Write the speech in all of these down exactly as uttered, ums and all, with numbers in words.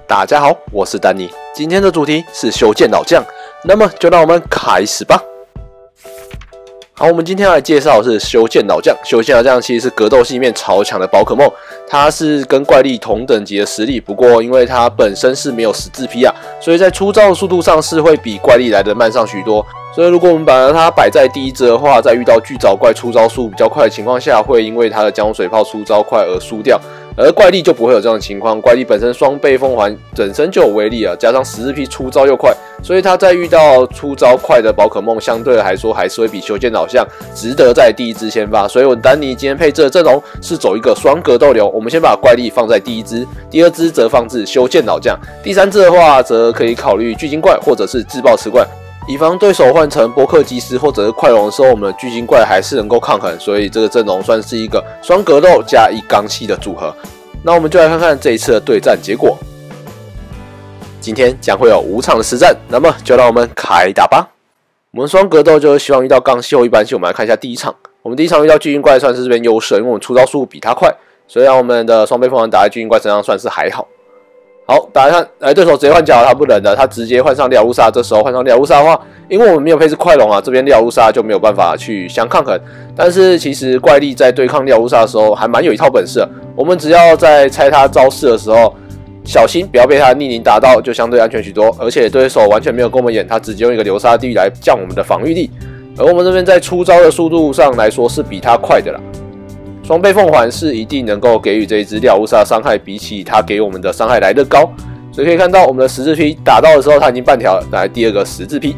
大家好，我是丹尼。今天的主题是修剑老将，那么就让我们开始吧。好，我们今天要来介绍的是修剑老将。修剑老将其实是格斗系里面超强的宝可梦，它是跟怪力同等级的实力，不过因为它本身是没有十字劈啊，所以在出招的速度上是会比怪力来的慢上许多。所以如果我们把它摆在第一只的话，在遇到巨藻怪出招速比较快的情况下，会因为它的江水炮出招快而输掉。而怪力就不会有这样的情况，怪力本身双倍凤环本身就有威力啊，加上十字劈出招又快，所以它在遇到出招快的宝可梦，相对来说还是会比修剑老将值得在第一支先发。所以我丹尼今天配置的阵容是走一个双格斗流，我们先把怪力放在第一支，第二支则放置修剑老将，第三支的话则可以考虑巨鲸怪或者是自爆磁怪。以防对手换成波克基斯或者是快龙的时候，我们的巨鲸怪还是能够抗衡，所以这个阵容算是一个双格斗加一刚系的组合。那我们就来看看这一次的对战结果。今天将会有五场的实战，那么就让我们开打吧。我们双格斗就是希望遇到刚系或一般系，我们来看一下第一场。我们第一场遇到巨鲸怪算是这边优势，因为我们出招速度比他快，所以让我们的双倍凤凰打在巨鲸怪身上算是还好。好，大家看，哎，对手直接换角，他不忍的，他直接换上利奥乌萨。这时候换上利奥乌萨的话，因为我们没有配置快龙啊，这边利奥乌萨就没有办法去相抗衡。但是其实怪力在对抗利奥乌萨的时候，还蛮有一套本事的。我们只要在猜他招式的时候，小心不要被他逆鳞打到，就相对安全许多。而且对手完全没有跟我们演，他直接用一个流沙地狱来降我们的防御力。而我们这边在出招的速度上来说是比他快的啦。双倍凤环是一定能够给予这一只利奥乌萨伤害，比起他给我们的伤害来得高，所以可以看到我们的十字劈打到的时候，他已经半条了，来第二个十字劈。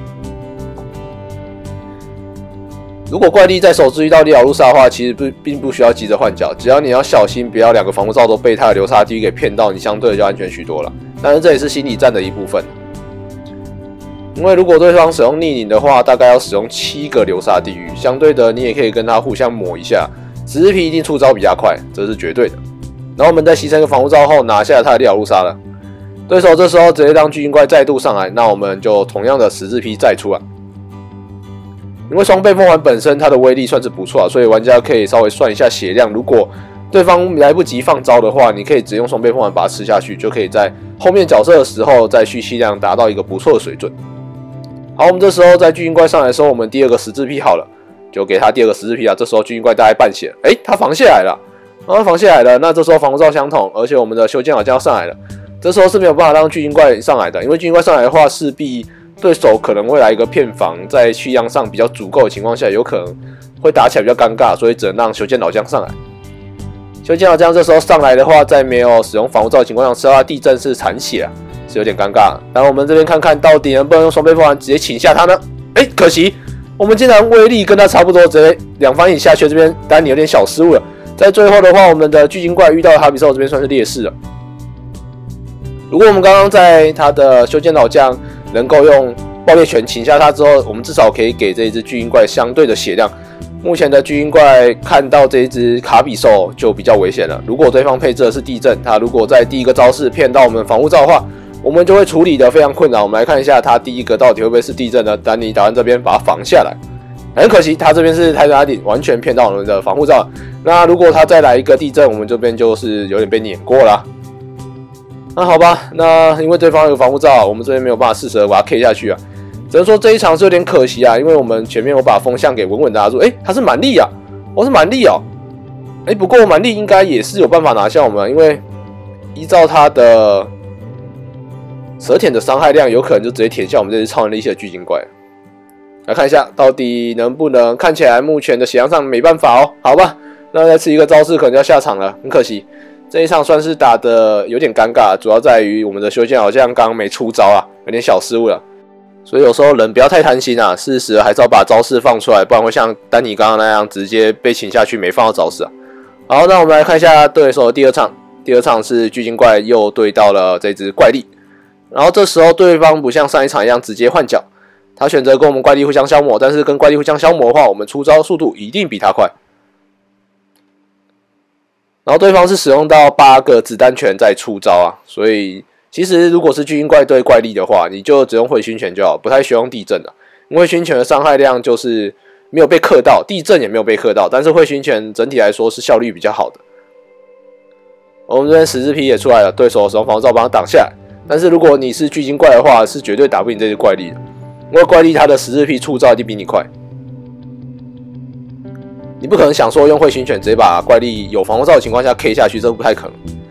如果怪力在手指遇到利奥乌萨的话，其实不并不需要急着换角，只要你要小心，不要两个防护罩都被他的流沙地狱给骗到，你相对的就安全许多了。但是这也是心理战的一部分，因为如果对方使用逆鳞的话，大概要使用七个流沙地狱，相对的你也可以跟他互相抹一下。十字劈一定出招比较快，这是绝对的。然后我们在牺牲一个防护罩后，拿下他的利奥乌萨了。对手这时候直接让巨鲸怪再度上来，那我们就同样的十字劈再出来。因为双倍凤环本身它的威力算是不错啊，所以玩家可以稍微算一下血量。如果对方来不及放招的话，你可以直接用双倍凤环把它吃下去，就可以在后面角色的时候再蓄气量达到一个不错的水准。好，我们这时候在巨鲸怪上来的时候，我们第二个十字劈好了。就给他第二个十字劈啊！这时候巨鲸怪大概半血，哎，他防下来了，啊，防下来了。那这时候防护罩相同，而且我们的修剑老将要上来了。这时候是没有办法让巨鲸怪上来的，因为巨鲸怪上来的话，势必对手可能会来一个骗防，在气量上比较足够的情况下，有可能会打起来比较尴尬，所以只能让修剑老将上来。修剑老将这时候上来的话，在没有使用防护罩的情况下，吃到他地震是残血啊，是有点尴尬。然后我们这边看看到底能不能用双倍凤环直接请下他呢？哎，可惜。我们竟然威力跟他差不多，直接两番引下去，这边丹尼有点小失误了。在最后的话，我们的巨鲸怪遇到哈比兽这边算是劣势了。如果我们刚刚在他的修剑老将能够用爆裂拳请下他之后，我们至少可以给这一只巨鲸怪相对的血量。目前的巨鲸怪看到这一只卡比兽就比较危险了。如果对方配置的是地震，他如果在第一个招式骗到我们防护罩的话，我们就会处理的非常困难。我们来看一下他第一个到底会不会是地震呢？丹尼打完这边把它防下来，很可惜他这边是泰坦阿顶完全骗到我们的防护罩。那如果他再来一个地震，我们这边就是有点被碾过了。那好吧，那因为对方有防护罩，我们这边没有办法适时的把它 K 下去啊。只能说这一场是有点可惜啊，因为我们前面我把风向给稳稳的拿住。哎，他是蛮力啊，我、哦、是蛮力哦。哎，不过蛮力应该也是有办法拿下我们，因为依照他的蛇舔的伤害量，有可能就直接舔下我们这只超能力系的巨鲸怪。来看一下，到底能不能？看起来目前的血量上没办法哦。好吧，那再吃一个招式，可能就要下场了，很可惜。这一场算是打的有点尴尬，主要在于我们的修剑好像刚刚没出招啊，有点小失误了。所以有时候人不要太贪心啊，适时还是要把招式放出来，不然会像丹尼刚刚那样直接被请下去，没放到招式啊。好，那我们来看一下对手的第二场，第二场是巨鲸怪又对到了这只怪力。然后这时候对方不像上一场一样直接换角，他选择跟我们怪力互相消磨，但是跟怪力互相消磨的话，我们出招速度一定比他快。然后对方是使用到八个子弹拳在出招啊，所以其实如果是巨鲸怪对怪力的话，你就只用回熏拳就好，不太需要用地震了，因为熏拳的伤害量就是没有被克到，地震也没有被克到，但是会熏拳整体来说是效率比较好的。我们这边十字劈也出来了，对手使用防护罩帮他挡下来。 但是如果你是巨鲸怪的话，是绝对打不赢这只怪力的，因为怪力它的十字 P 触招一定比你快。你不可能想说用彗星犬直接把怪力有防护罩的情况下 K 下去，这不太可能。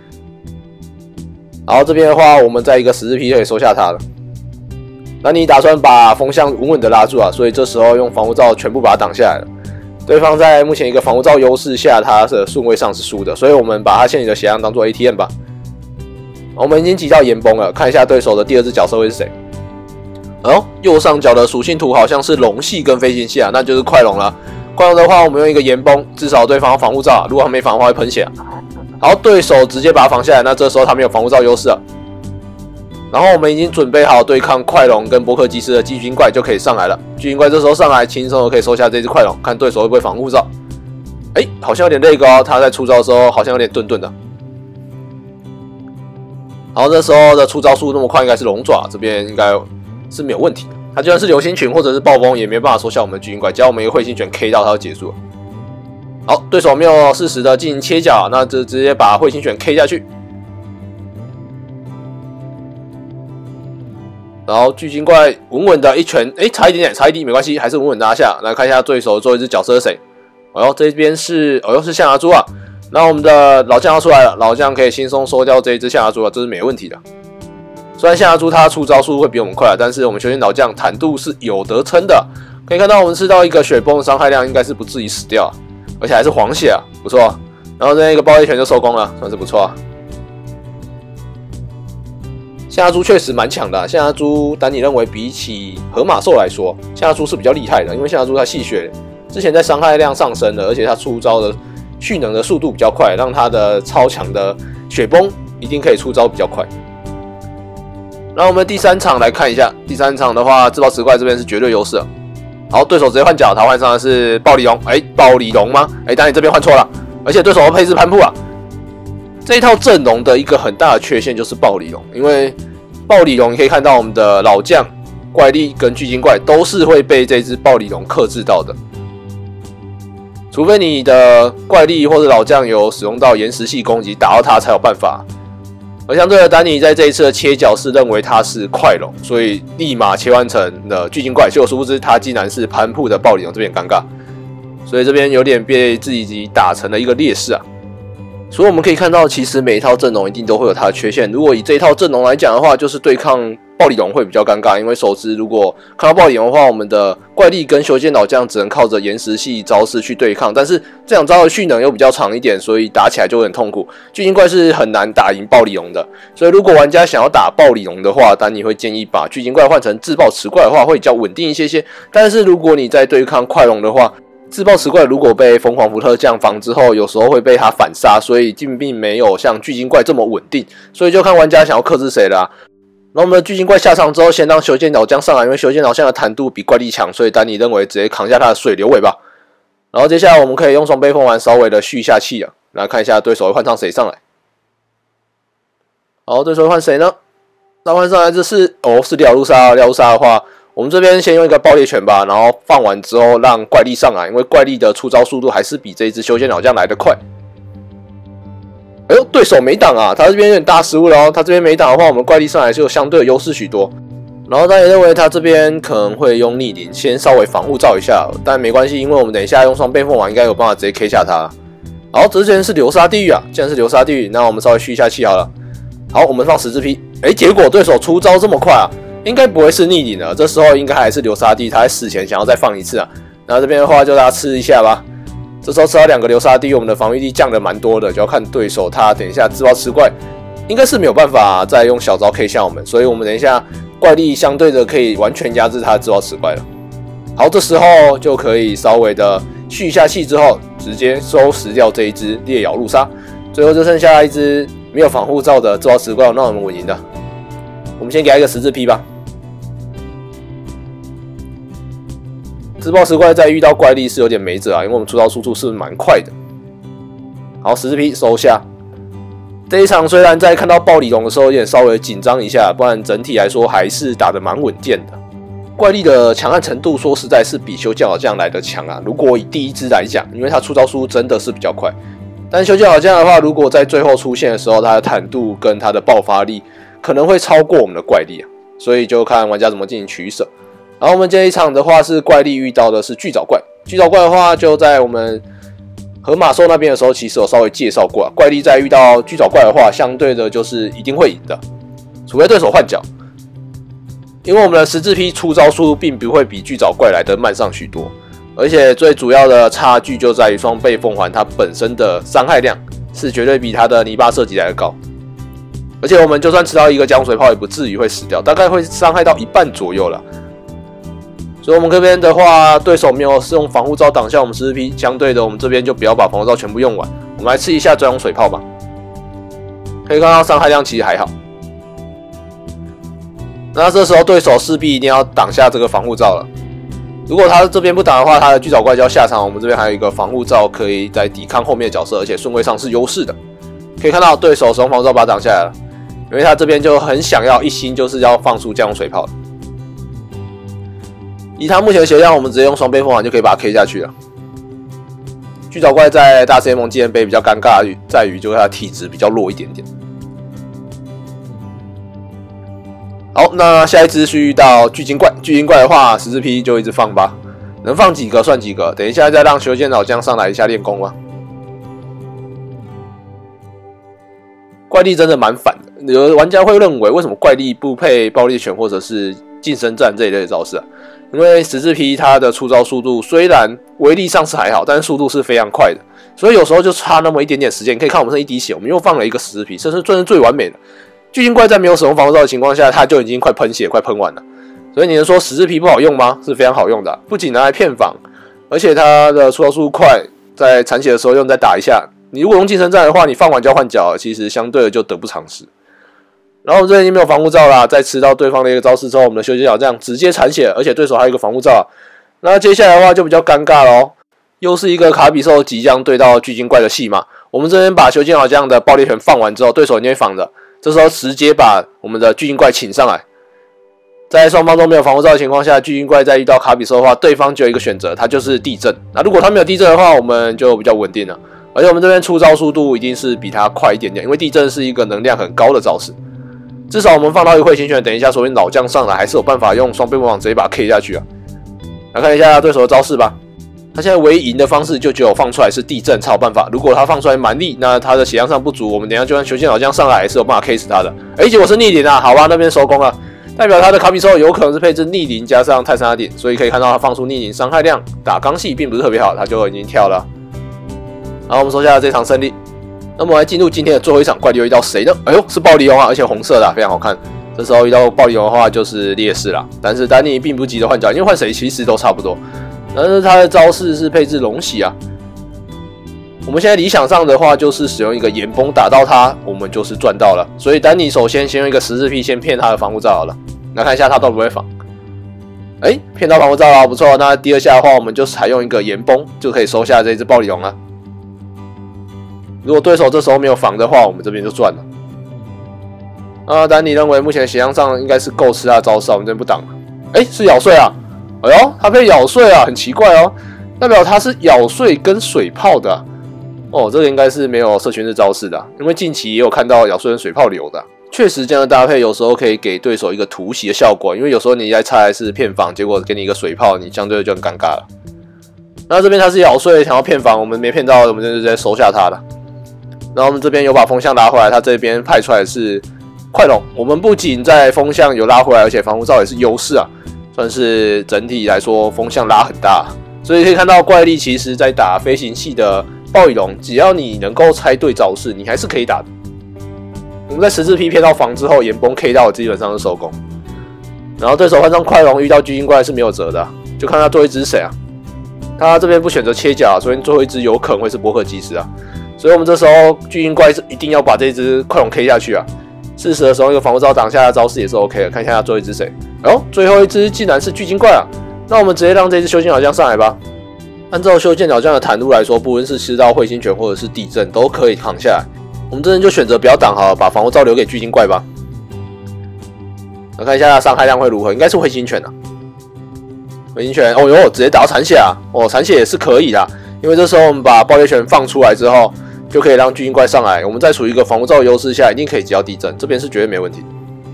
然后这边的话，我们在一个十字 P 就可以收下它了。那你打算把风向稳稳的拉住啊，所以这时候用防护罩全部把它挡下来了。对方在目前一个防护罩优势下，他的顺位上是输的，所以我们把他现有的血量当做 A T M 吧。我们已经挤到岩崩了，看一下对手的第二只角色会是谁。哦，右上角的属性图好像是龙系跟飞行系啊，那就是快龙了。快龙的话，我们用一个岩崩，至少对方有防护罩，如果他没防的话会喷血。好，对手直接把他防下来，那这时候他没有防护罩优势了。然后我们已经准备好对抗快龙跟波克基斯的巨鲸怪就可以上来了。巨鲸怪这时候上来，轻松的可以收下这只快龙，看对手会不会防护罩。哎，好像有点累高，他在出招的时候好像有点顿顿的。然后这时候的出招速度那么快，应该是龙爪这边应该是没有问题的。他就算是流星群或者是暴风，也没办法收下我们的巨鲸怪，只要我们一个彗星拳 K 到它就结束了。好，对手没有适时的进行切角，那就直接把彗星拳 K 下去。然后巨鲸怪稳稳的一拳，哎，差一点点，差一滴没关系，还是稳稳拿下。来看一下对手最后一只角色是谁？哦哟，这边是哦哟是象牙猪啊。然后我们的老将要出来了，老将可以轻松收掉这一只象牙猪啊，这是没问题的。虽然象牙猪它出招速度会比我们快，但是我们修仙老将坦度是有得撑的。可以看到我们吃到一个雪崩的伤害量，应该是不至于死掉，而且还是黄血啊，不错啊。然后这一个爆裂拳就收工了，算是不错啊。象牙猪确实蛮强的、啊，象牙猪，丹尼认为比起河马兽来说，象牙猪是比较厉害的，因为象牙猪它吸血之前在伤害量上升了，而且它出招的蓄能的速度比较快，让它的超强的雪崩一定可以出招比较快。那我们第三场来看一下，第三场的话，自爆石怪这边是绝对优势。好，对手直接换角，他换上的是暴鲤龙，哎，暴鲤龙吗？哎，丹尼这边换错了，而且对手的配置攀铺啊。这一套阵容的一个很大的缺陷就是暴鲤龙，因为暴鲤龙你可以看到我们的老将怪力跟巨鲸怪都是会被这只暴鲤龙克制到的，除非你的怪力或者老将有使用到岩石系攻击打到它才有办法。而相对的，丹尼在这一次的切角是认为他是快龙，所以立马切换成了巨鲸怪，结果殊不知他竟然是攀铺的暴鲤龙，这边很尴尬，所以这边有点被自己打成了一个劣势啊。所以我们可以看到，其实每一套阵容一定都会有它的缺陷。如果以这一套阵容来讲的话，就是对抗暴鲤龙会比较尴尬，因为手指如果看到暴鲤龙的话，我们的怪力跟修剑老将只能靠着岩石系招式去对抗，但是这两招的蓄能又比较长一点，所以打起来就很痛苦。巨鲸怪是很难打赢暴鲤龙的，所以如果玩家想要打暴鲤龙的话，丹尼会建议把巨鲸怪换成自爆磁怪的话，会比较稳定一些些。但是如果你在对抗快龙的话，自爆磁怪如果被疯狂伏特降防之后，有时候会被它反杀，所以并没有像巨鲸怪这么稳定，所以就看玩家想要克制谁啦、啊。然后我们的巨鲸怪下场之后，先让修剑老将上来，因为修剑老将的弹度比怪力强，所以丹尼认为直接扛下他的水流尾吧。然后接下来我们可以用双倍凤丸稍微的续一下气啊，来看一下对手会换上谁上来。好，对手会换谁呢？那换上来这是哦是廖路莎，廖路莎的话。我们这边先用一个爆裂拳吧，然后放完之后让怪力上来，因为怪力的出招速度还是比这一只修仙老将来得快。哎呦，对手没挡啊，他这边有点大失误了哦。他这边没挡的话，我们怪力上来就相对的优势许多。然后他也认为他这边可能会用逆鳞，先稍微防护罩一下，但没关系，因为我们等一下用双倍凤丸应该有办法直接 K 下他。好，这边是流沙地狱啊，既然是流沙地狱，那我们稍微续一下气好了。好，我们放十字 P， 哎，结果对手出招这么快啊！应该不会是逆鳞了，这时候应该还是流沙地，他在死前想要再放一次啊。然后这边的话就大家吃一下吧。这时候吃到两个流沙地，我们的防御力降的蛮多的，就要看对手他等一下自爆吃怪，应该是没有办法再用小招 K 向我们，所以我们等一下怪力相对的可以完全压制他的自爆吃怪了。好，这时候就可以稍微的续一下气之后，直接收拾掉这一只烈咬路杀，最后就剩下一只没有防护罩的自爆吃怪，那我们稳赢的。我们先给他一个十字 P 吧。自爆石怪在遇到怪力是有点没辙啊，因为我们出招速度是蛮快的。好，十字 P 收下。这一场虽然在看到暴鲤龙的时候有点稍微紧张一下，不然整体来说还是打得蛮稳健的。怪力的强悍程度说实在是比修剑老将来的强啊。如果以第一只来讲，因为他出招速度真的是比较快，但修剑老将的话，如果在最后出现的时候，他的坦度跟他的爆发力可能会超过我们的怪力啊，所以就看玩家怎么进行取舍。然后我们这一场的话是怪力遇到的是巨藻怪，巨藻怪的话就在我们河马兽那边的时候，其实有稍微介绍过啊。怪力在遇到巨藻怪的话，相对的就是一定会赢的，除非对手换角。因为我们的十字劈出招速度并不会比巨藻怪来得慢上许多，而且最主要的差距就在于双倍凤环它本身的伤害量是绝对比它的泥巴射击来的高。而且我们就算吃到一个江水炮，也不至于会死掉，大概会伤害到一半左右了。所以我们这边的话，对手没有使用防护罩挡下我们十字劈，相对的我们这边就不要把防护罩全部用完，我们来吃一下专用水炮吧。可以看到伤害量其实还好。那这时候对手势必一定要挡下这个防护罩了。如果他这边不挡的话，他的巨藻怪就要下场。我们这边还有一个防护罩，可以在抵抗后面的角色，而且顺位上是优势的。可以看到对手使用防护罩把它挡下来了，因为他这边就很想要一心就是要放出降龙水炮。以他目前的血量，我们直接用双倍凤凰就可以把它 K 下去了。巨藻怪在大 C 联盟纪念杯比较尴尬在于，就是他的体质比较弱一点点。好，那下一只是遇到巨鲸怪，巨鲸怪的话，十字劈就一直放吧，能放几个算几个。等一下再让修剑老将上来一下练功吧。怪力真的蛮反的，有的玩家会认为为什么怪力不配爆裂拳或者是近身战这一类的招式啊？因为十字劈它的出招速度虽然威力上是还好，但是速度是非常快的，所以有时候就差那么一点点时间。你可以看我们剩一滴血，我们又放了一个十字劈，这是算是最完美的。巨鲸怪在没有使用防护罩的情况下，它就已经快喷血，快喷完了。所以你能说十字劈不好用吗？是非常好用的、啊，不仅拿来骗防，而且它的出招速度快，在残血的时候用再打一下。你如果用近身战的话，你放完就要换角，其实相对的就得不偿失。然后我这已经没有防护罩啦，在吃到对方的一个招式之后，我们的修剑老将直接残血，而且对手还有一个防护罩、啊。那接下来的话就比较尴尬咯，又是一个卡比兽即将对到巨鲸怪的戏码。我们这边把修剑老将的爆裂拳放完之后，对手一定会防的。这时候直接把我们的巨鲸怪请上来，在双方都没有防护罩的情况下，巨鲸怪在遇到卡比兽的话，对方就有一个选择，它就是地震。那如果他没有地震的话，我们就比较稳定了。而且我们这边出招速度一定是比他快一点点，因为地震是一个能量很高的招式。至少我们放到一个彗星拳，等一下所谓老将上来，还是有办法用双倍魔网直接把它 K 下去啊。来看一下对手的招式吧。他现在唯一赢的方式就只有放出来是地震才有办法。如果他放出来蛮力，那他的血量上不足，我们等一下就算修剑老将上来，也是有办法 K 死他的。哎，结果是逆鳞啊，好吧，那边收工了，代表他的卡比兽有可能是配置逆鳞加上泰山阿典，所以可以看到他放出逆鳞伤害量打刚系并不是特别好，他就已经跳了。然后我们收下了这场胜利。那么我们来进入今天的最后一场怪力又遇到谁呢？哎呦，是暴力龙啊，而且红色的、啊，非常好看。这时候遇到暴力龙的话就是劣势啦，但是丹尼并不急着换角，因为换谁其实都差不多。但是他的招式是配置龙息啊。我们现在理想上的话就是使用一个岩崩打到他，我们就是赚到了。所以丹尼首先先用一个十字劈先骗他的防护罩好了，来看一下他会不会防。哎，骗到防护罩了，不错。那第二下的话，我们就采用一个岩崩就可以收下这只暴力龙了。如果对手这时候没有防的话，我们这边就赚了。啊，丹尼认为目前血量上应该是够吃他的招式，我们这边不挡了。哎，是咬碎啊！哎呦，他被咬碎啊，很奇怪哦，代表他是咬碎跟水炮的、啊。哦，这个应该是没有社群日招式的、啊，因为近期也有看到咬碎跟水炮流的、啊。确实，这样的搭配有时候可以给对手一个突袭的效果，因为有时候你在猜是骗防，结果给你一个水炮，你相对就很尴尬了。那这边他是咬碎想要骗防，我们没骗到，我们就直接收下他了。然后我们这边有把风向拉回来，他这边派出来的是快龙。我们不仅在风向有拉回来，而且防护罩也是优势啊，算是整体来说风向拉很大。所以可以看到怪力其实在打飞行系的暴雨龙，只要你能够猜对招式，你还是可以打的。我们在十字劈骗到防之后，岩崩 K 到基本上是收工。然后对手换上快龙遇到巨鲸怪是没有辙的、啊，就看他最后一只是谁啊？他这边不选择切角，所以最后一只有可能会是波克基斯啊。所以我们这时候巨鲸怪是一定要把这只快龙 K 下去啊！适时的时候，一个防护罩挡下的招式也是 OK 的。看一下最后一只谁？哦，最后一只竟然是巨鲸怪啊！那我们直接让这只修剑老将上来吧。按照修剑老将的坦度来说，不论是吃到彗星拳或者是地震，都可以扛下来。我们这边就选择不要挡好了，把防护罩留给巨鲸怪吧。来看一下它伤害量会如何，应该是彗星拳啊。彗星拳，哦哟，直接打到残血啊！哦，残血也是可以的，因为这时候我们把爆裂拳放出来之后。就可以让巨鲸怪上来，我们在处于一个防护罩的优势下，一定可以击到地震，这边是绝对没问题。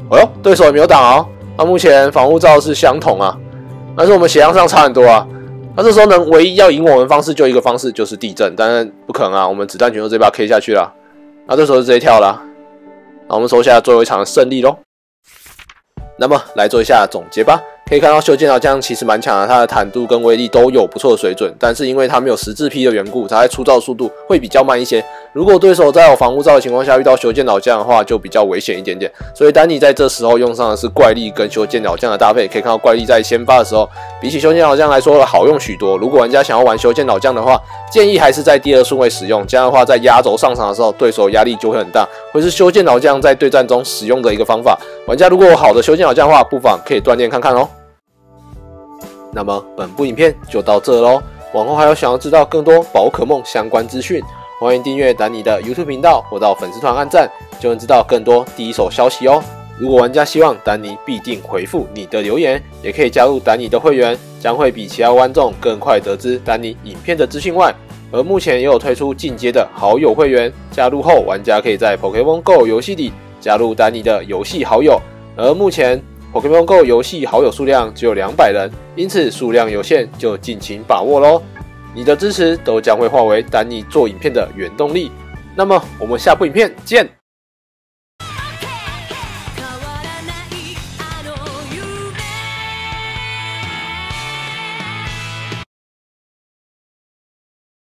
哎呦，对手也没有挡哦。那、啊、目前防护罩是相同啊，但是我们血量上差很多啊。那这时候能唯一要赢我们的方式就一个方式，就是地震，当然不可能啊，我们子弹全都直接把它 K 下去了。那这时候就直接跳了、啊，那我们收下最后一场的胜利咯。那么来做一下总结吧。可以看到修剑老将其实蛮强的，它的坦度跟威力都有不错的水准，但是因为它没有十字劈的缘故，它在出招速度会比较慢一些。如果对手在有防护罩的情况下遇到修剑老将的话，就比较危险一点点。所以丹尼在这时候用上的是怪力跟修剑老将的搭配，可以看到怪力在先发的时候，比起修剑老将来说好用许多。如果玩家想要玩修剑老将的话，建议还是在第二顺位使用，这样的话在压轴上场的时候，对手压力就会很大，会是修剑老将在对战中使用的一个方法。玩家如果有好的修剑老将的话，不妨可以锻炼看看哦。那么本部影片就到这咯，往后还有想要知道更多宝可梦相关资讯，欢迎订阅丹尼的 YouTube 频道或到粉丝团按赞，就能知道更多第一手消息哦。如果玩家希望丹尼必定回复你的留言，也可以加入丹尼的会员，将会比其他观众更快得知丹尼影片的资讯外，而目前也有推出进阶的好友会员，加入后玩家可以在 Pokémon Go 游戏里加入丹尼的游戏好友，而目前Pokémon Go 游戏好友数量只有两百人，因此数量有限，就尽情把握咯。你的支持都将会化为丹尼做影片的原动力。那么我们下部影片见。